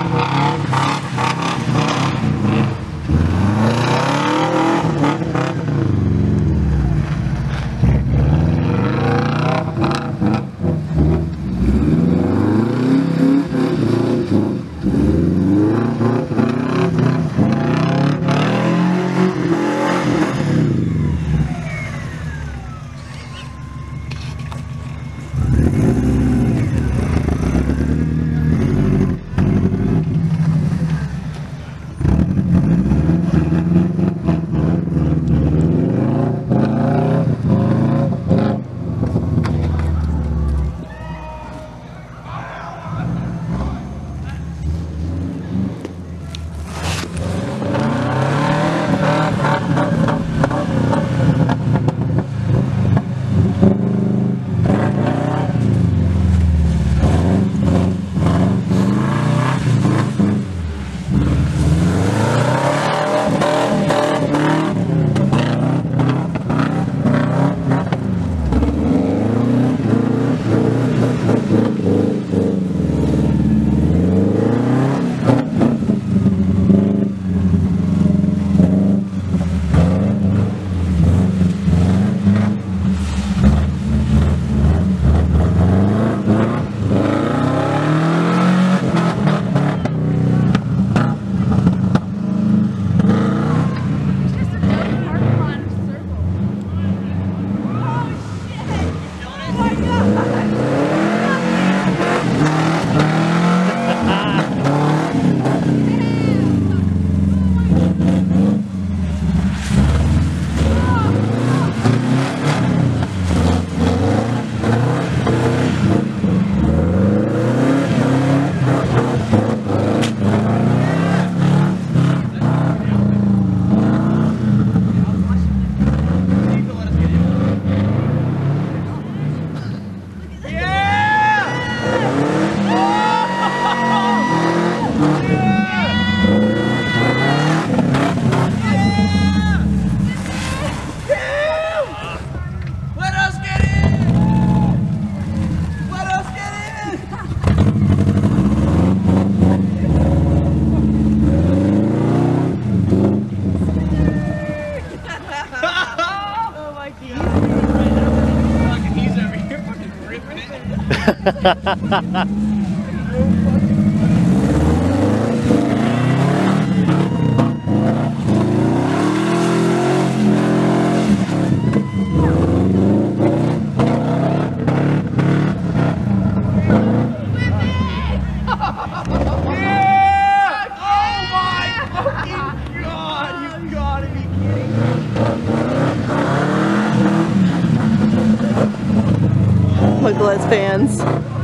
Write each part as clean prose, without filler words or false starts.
Nicholas fans.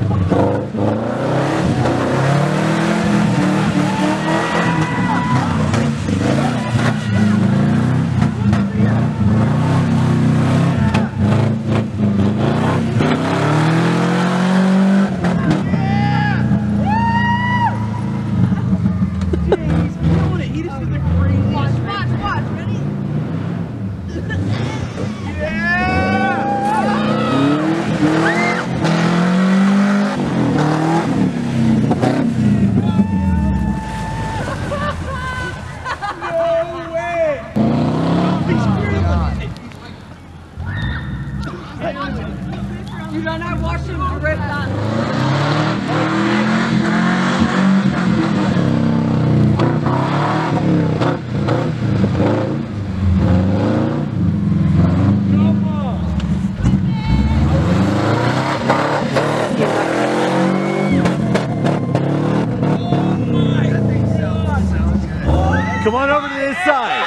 You don't have Washington right now. Come on over to this side.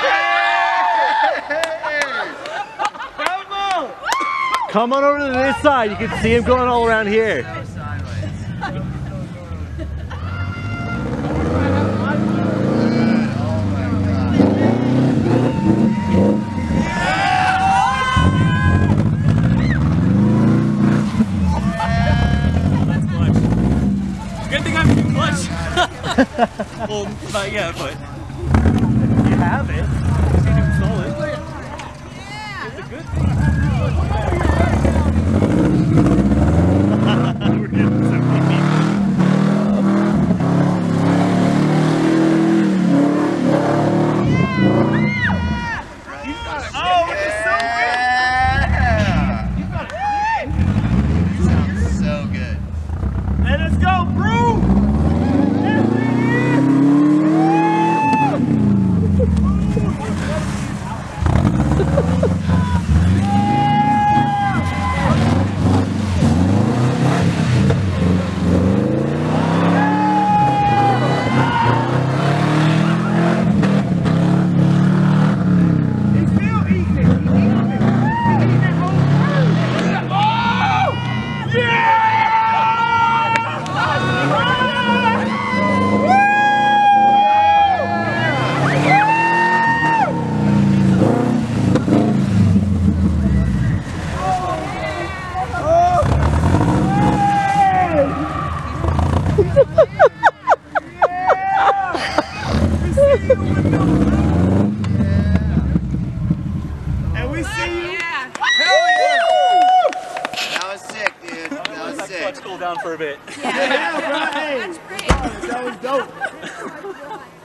Come on over to this side. You can see him going all around here. Good thing I'm in clutch. Well, not yet, but You have it. just need to install it. It's a good thing. We're getting so many people. And we see you. Yeah. Hell yeah! That was sick, dude. That was That sick. clutch cool down for a bit. Yeah, bro. Hey, That's great. that was dope.